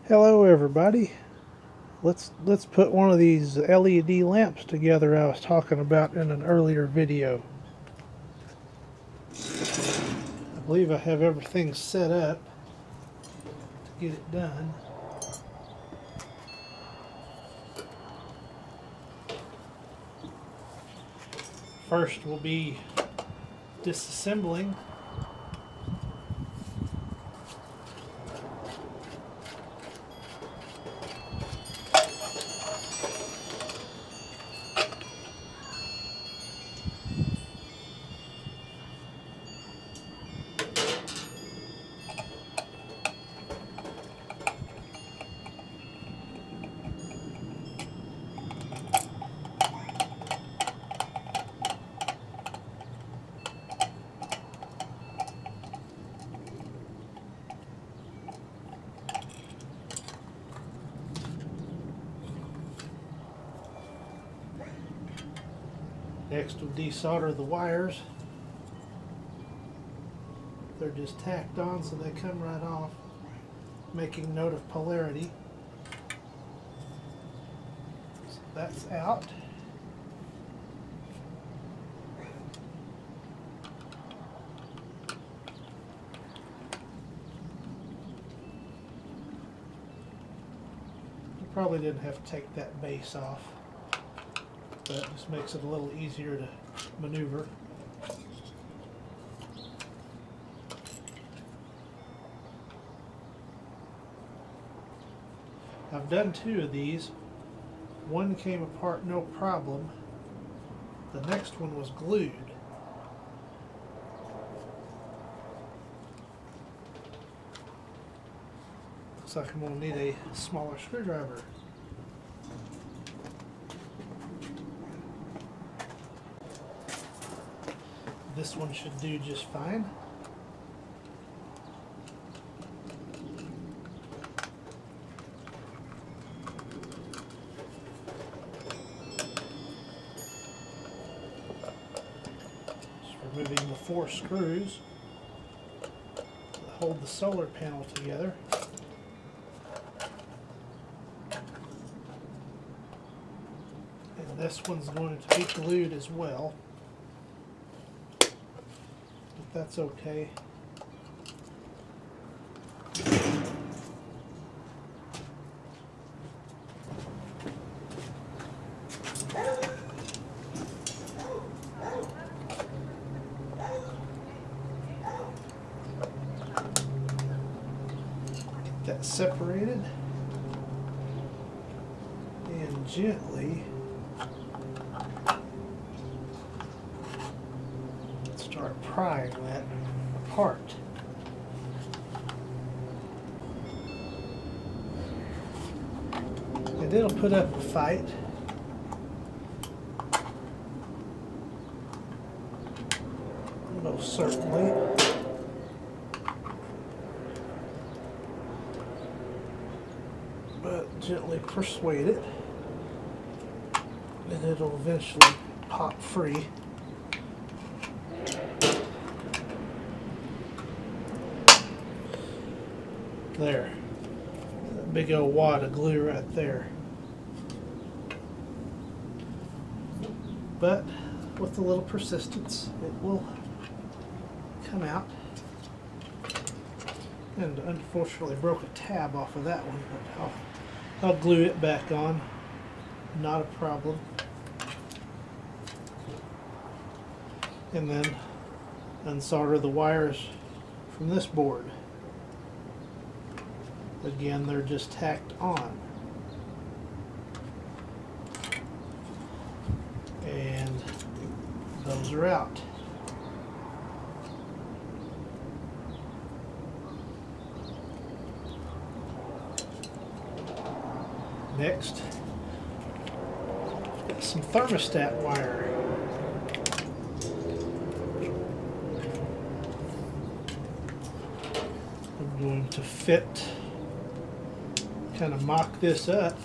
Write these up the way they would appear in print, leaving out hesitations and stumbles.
Hello everybody. Let's put one of these LED lamps together I was talking about in an earlier video. I believe I have everything set up to get it done. First we'll be disassembling Next we'll desolder the wires. They're just tacked on so they come right off, making note of polarity. So that's out. You probably didn't have to take that base off, but it just makes it a little easier to maneuver. I've done two of these. One came apart no problem. The next one was glued. Looks like I'm going to need a smaller screwdriver. This one should do just fine. Just removing the 4 screws that hold the solar panel together. And this one's going to be glued as well. That's okay. Get that separated and gently start prying that apart. And it'll put up a fight. Most certainly. But gently persuade it, and it'll eventually pop free. There, that big old wad of glue right there. But with a little persistence, it will come out. And unfortunately broke a tab off of that one, but I'll glue it back on. Not a problem. And then unsolder the wires from this board. Again, they're just tacked on. And those are out. Next, got some thermostat wire. I'm going to fit, kind of mock this up.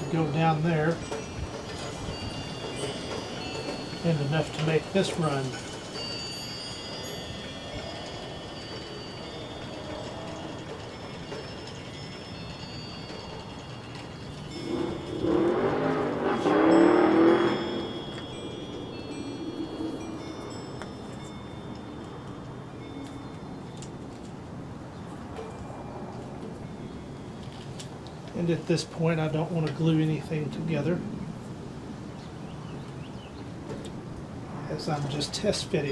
would go down there, and enough to make this run. And at this point, I don't want to glue anything together, as I'm just test fitting.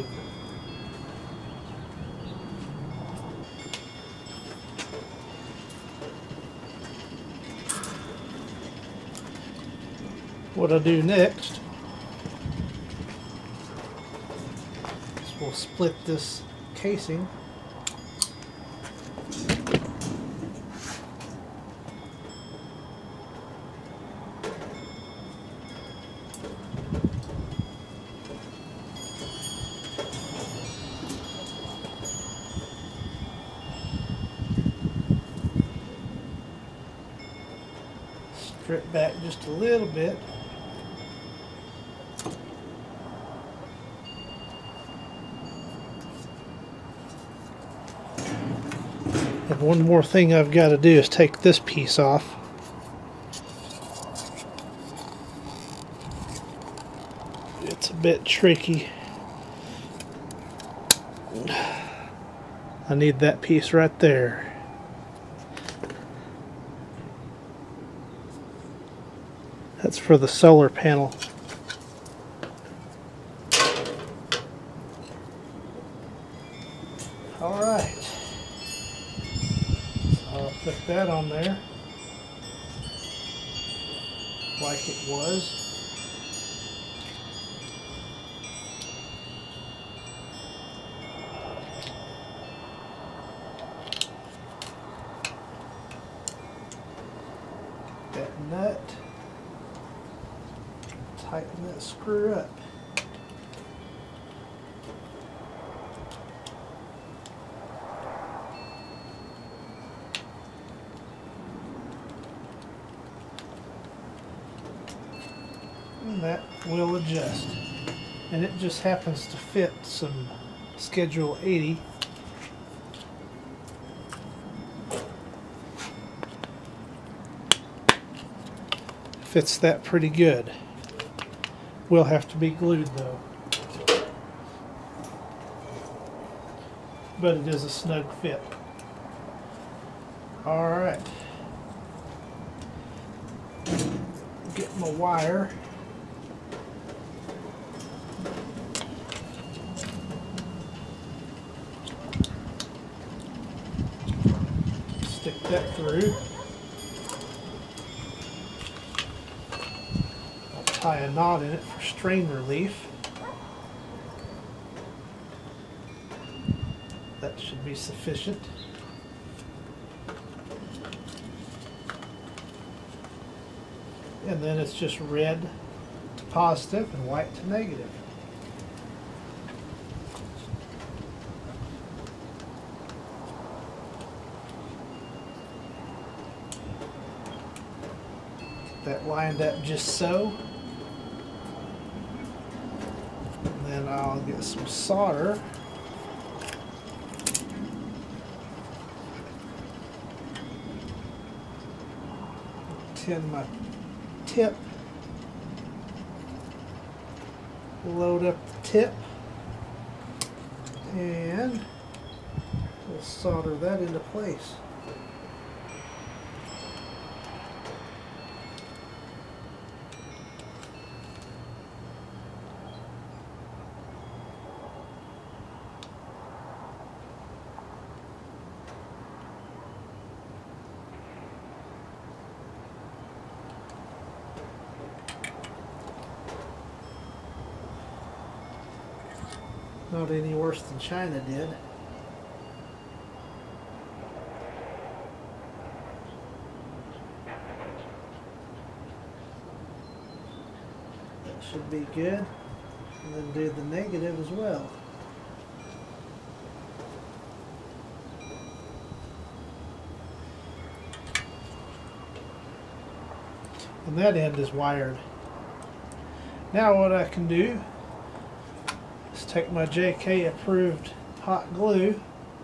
What I'll do next is we'll split this casing. Strip back just a little bit. And one more thing I've got to do is take this piece off. It's a bit tricky. I need that piece right there. That's for the solar panel. Alright. So I'll put that on there like it was. That nut. Tighten that screw up. And that will adjust. And it just happens to fit some Schedule 80. Fits that pretty good. Will have to be glued though. But it is a snug fit. Alright. Get my wire. Stick that through. Tie a knot in it for strain relief. That should be sufficient. And then it's just red to positive and white to negative. Get that lined up just so. Then I'll get some solder. Tin my tip. Load up the tip. And we'll solder that into place. Not any worse than China did. That should be good. And then do the negative as well. and that end is wired. Now what I can do is take my JK approved hot glue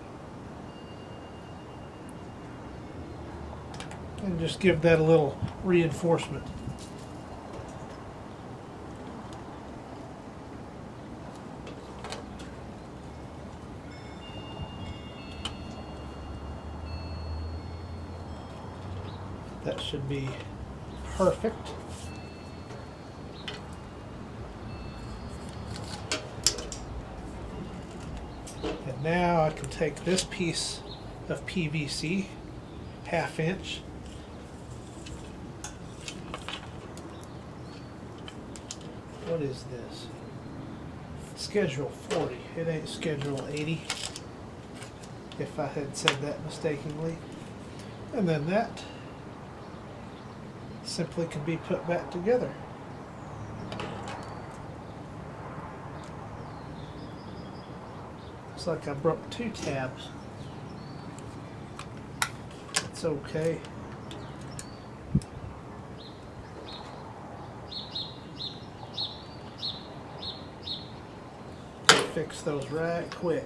and just give that a little reinforcement. That should be perfect. And now I can take this piece of PVC, 1/2 inch, what is this? Schedule 40. It ain't schedule 80, if I had said that mistakenly. And then that simply can be put back together. Looks like I broke 2 tabs. It's okay. Fix those right quick.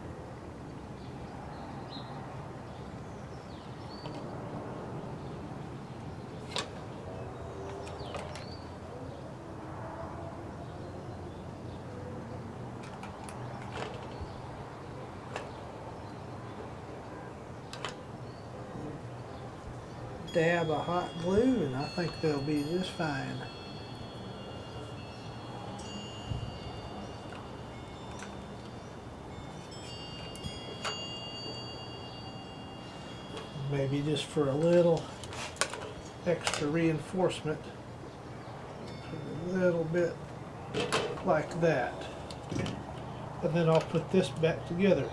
Dab of hot glue and I think they'll be just fine. Maybe just for a little extra reinforcement, a little bit like that. And then I'll put this back together.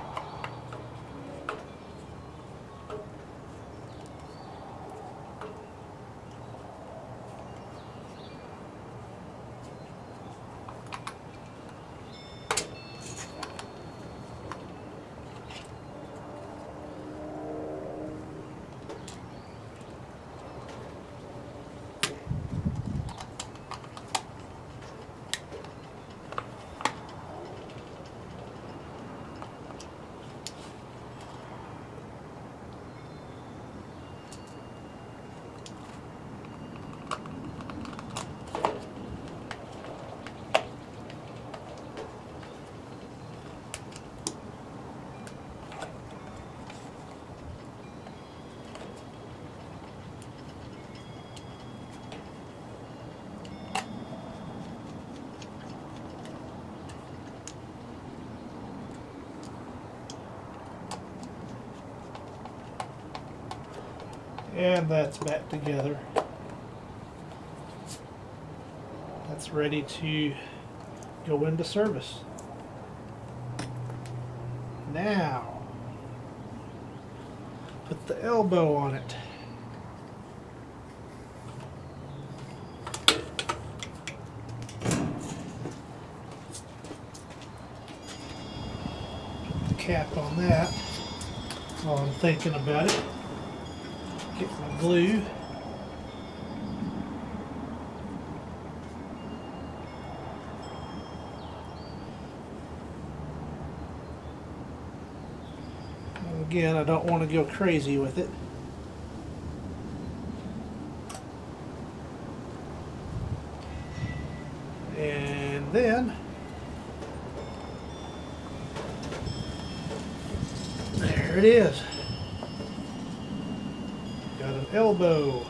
And that's back together. That's ready to go into service. Now, put the elbow on it. Put the cap on that while I'm thinking about it. Get my glue. And again, I don't want to go crazy with it. And then there it is. Got an elbow.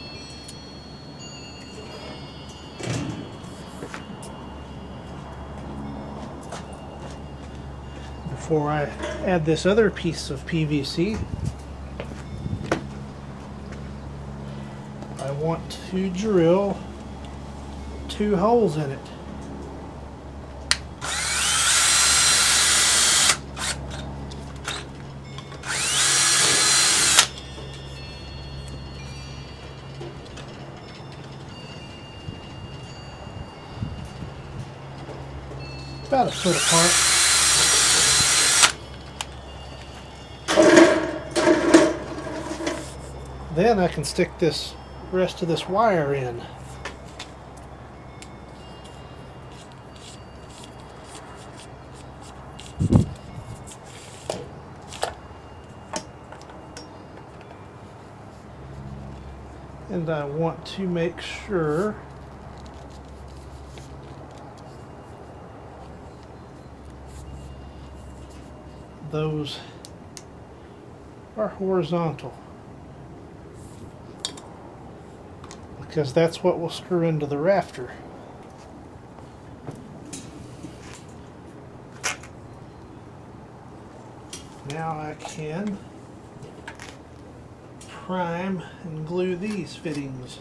Before I add this other piece of PVC, I want to drill 2 holes in it. About a foot apart. Then I can stick this the rest of this wire in. And I want to make sure those are horizontal, because that's what will screw into the rafter. Now I can prime and glue these fittings.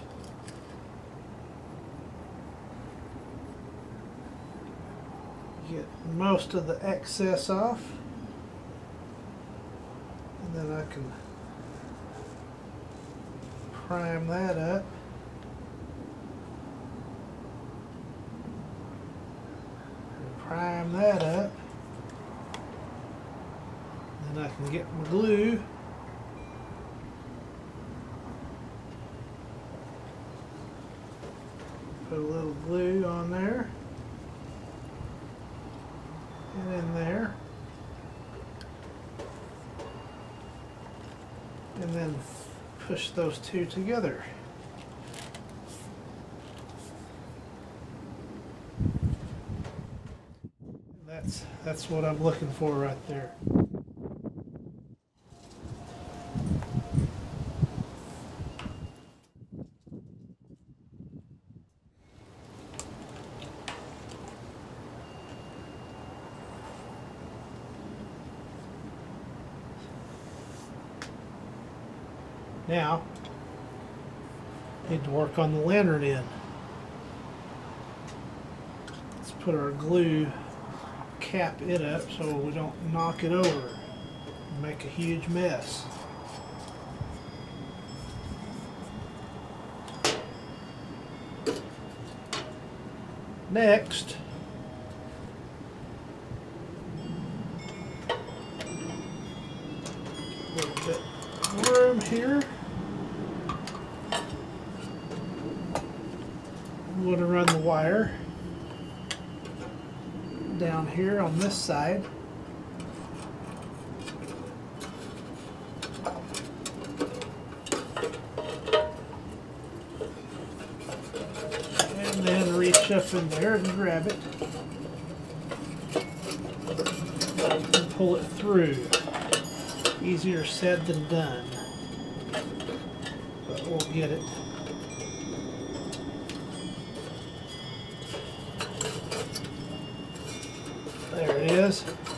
Get most of the excess off, and then I can prime that up. And prime that up. Then I can get my glue. Put a little glue on there and in there, and then push those two together. That's what I'm looking for right there. Now, need to work on the lantern end. Let's put our glue, cap it up so we don't knock it over and make a huge mess. Next, a little bit of room here. I'm going to run the wire down here on this side. And then reach up in there and grab it and pull it through. Easier said than done, but we'll get it. There it is.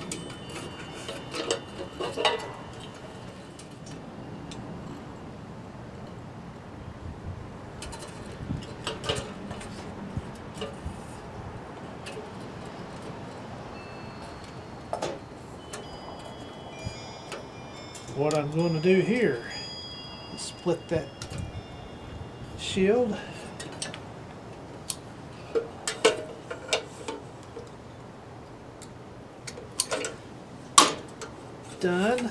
What I'm going to do here is split that shield. Done.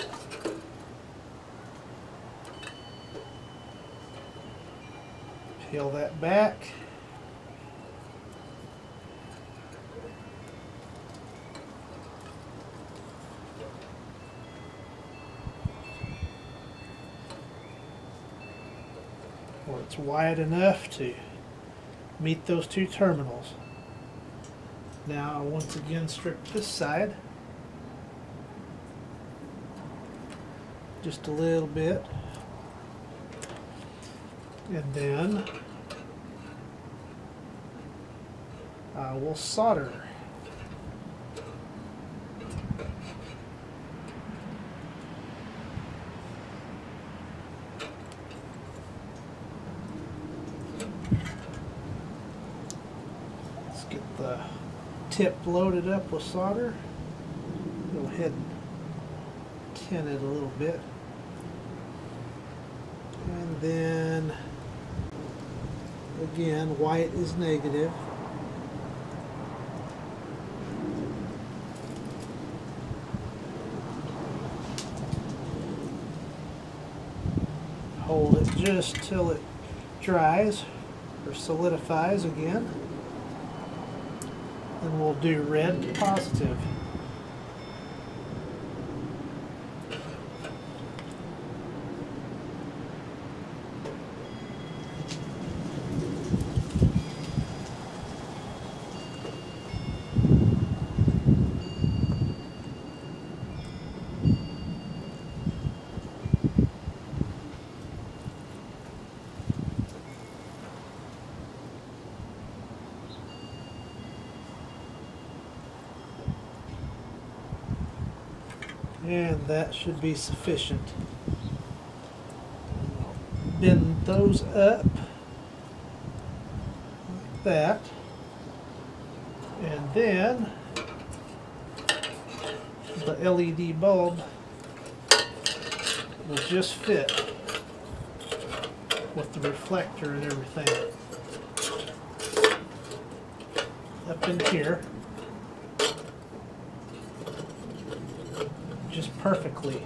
Peel that back. Where it's wide enough to meet those two terminals. Now I'll once again strip this side. Just a little bit, and then I will solder. Let's get the tip loaded up with solder. Go ahead and tin it a little bit. And then, again, white is negative. Hold it just till it dries or solidifies again. Then we'll do red positive. And that should be sufficient. Bend those up like that. And then the LED bulb will just fit with the reflector and everything up in here. Just perfectly.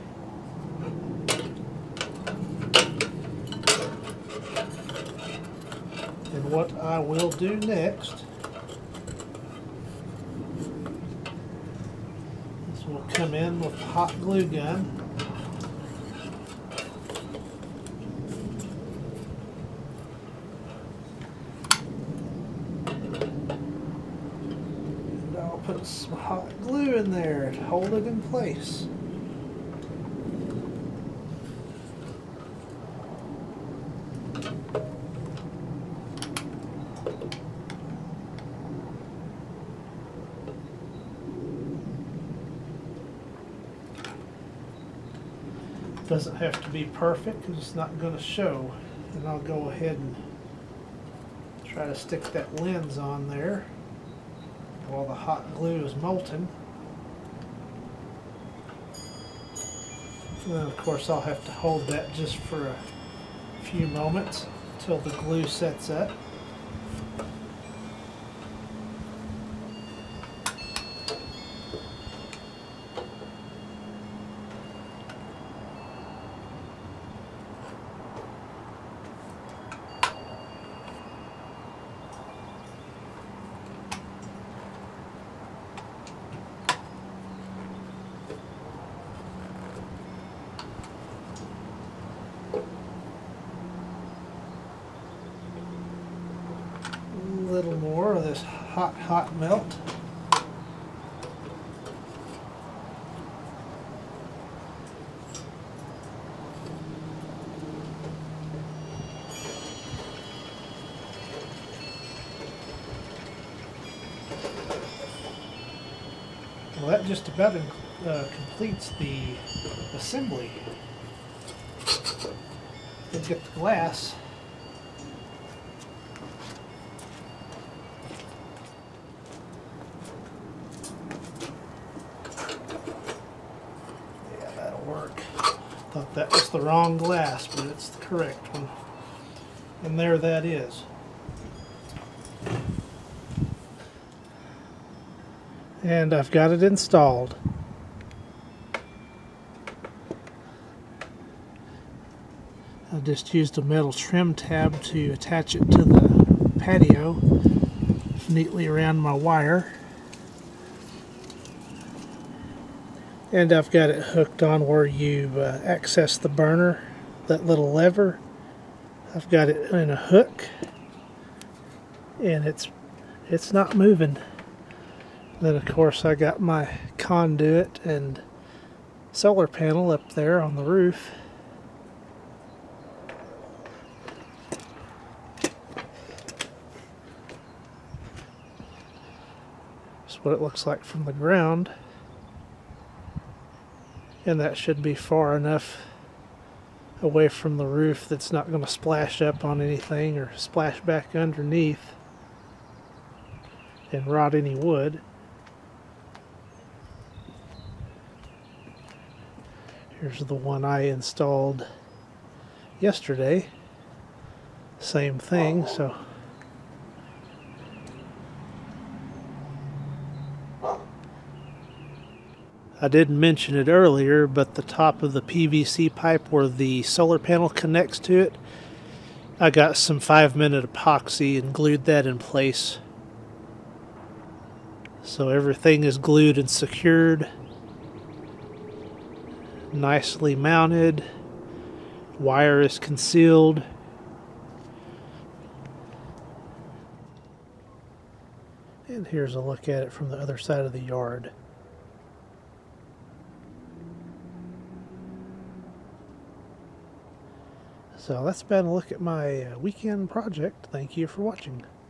And what I will do next is we'll come in with a hot glue gun. And I'll put some hot glue in there to hold it in place. Doesn't have to be perfect because it's not going to show. And I'll go ahead and try to stick that lens on there while the hot glue is molten. And then of course I'll have to hold that just for a few moments until the glue sets up. A little more of this hot melt. Well, that just about completes the assembly. Let's get the glass. Yeah, that'll work. Thought that was the wrong glass, but it's the correct one. And there that is. And I've got it installed. I just used a metal trim tab to attach it to the patio neatly around my wire. And I've got it hooked on where you access the burner, that little lever. I've got it in a hook and it's not moving. Then of course I got my conduit and solar panel up there on the roof. That's what it looks like from the ground. And that should be far enough away from the roof that's not going to splash up on anything or splash back underneath and rot any wood. Here's the one I installed yesterday. Same thing, so I didn't mention it earlier, but the top of the PVC pipe where the solar panel connects to it I got some 5-minute epoxy and glued that in place. So everything is glued and secured. Nicely mounted. Wire is concealed. And here's a look at it from the other side of the yard. So that's been a look at my weekend project. Thank you for watching.